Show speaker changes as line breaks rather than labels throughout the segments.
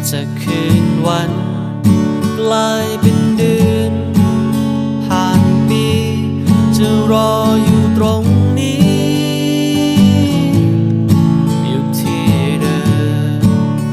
จะคืนวันกลายเป็นเดือนผ่านปีจะรออยู่ตรงนี้อยู่ที่เดิม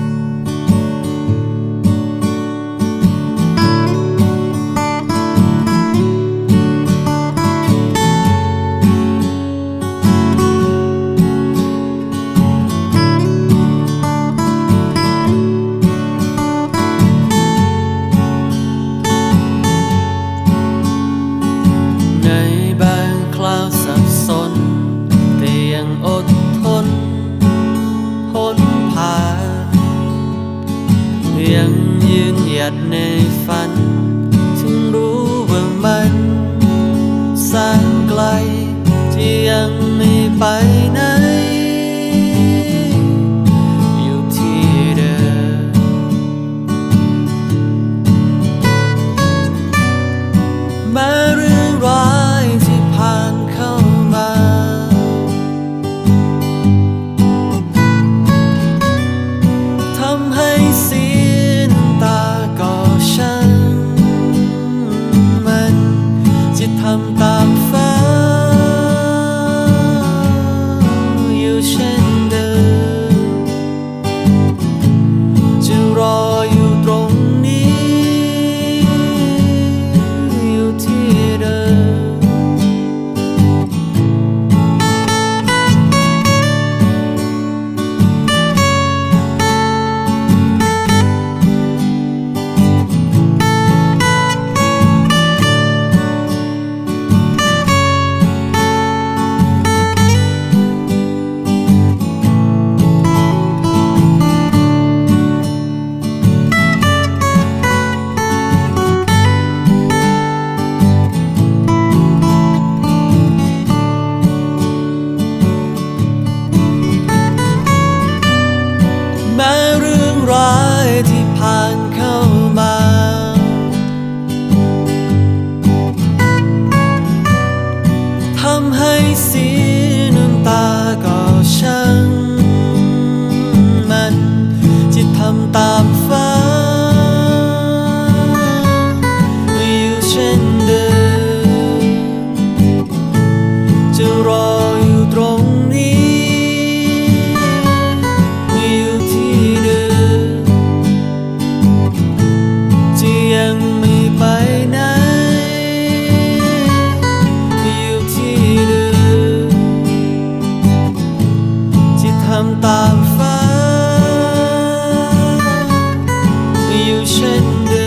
ในบางคราวสับสนแต่ยังอดทนพ้นผ่านยังยืนหยัดในฝันถึงรู้ว่ามันแสนไกลที่ยังไม่ไปไหนอยู่ที่เดิมแม้เรื่องร้ายที่ผ่านเข้ามาทำให้เสียน้ำตาก็ช่างมันจะทำตามฟ้าอยู่เช่นเดิมจะรออยู่ตรงนี้อยู่ที่เดิมแม้เรื่องร้ายที่ผ่านเข้ามาทำให้เสียน้ำตาก็ช่างมันจะทำตามฟ้าอยู่เช่นเดิมจะรออยู่ตรงนี้อยู่ที่เดิมจะยังไม่ไปไหนอยู่ที่เดิมจะทำตามฟ้าอยู่เช่นเดิม